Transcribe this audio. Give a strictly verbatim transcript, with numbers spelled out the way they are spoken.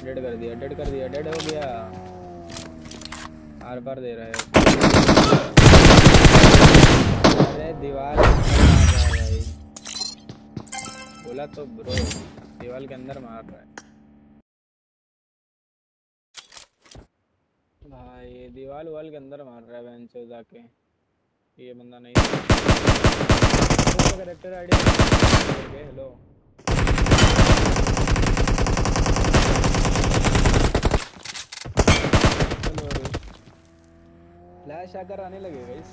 Dead कर दिया, dead कर दिया, डेड हो गया। आर पार दे रहा है। अरे दीवार के अंदर मार रहा है भाई, बोला तो ब्रो, दीवार के अंदर मार रहा है भाई, दीवार वाल के अंदर मार रहा है बेंचो जाके। ये बंदा नहीं करेक्टर आईडी करके। हेलो फ्लैश आकर आने लगेगा इस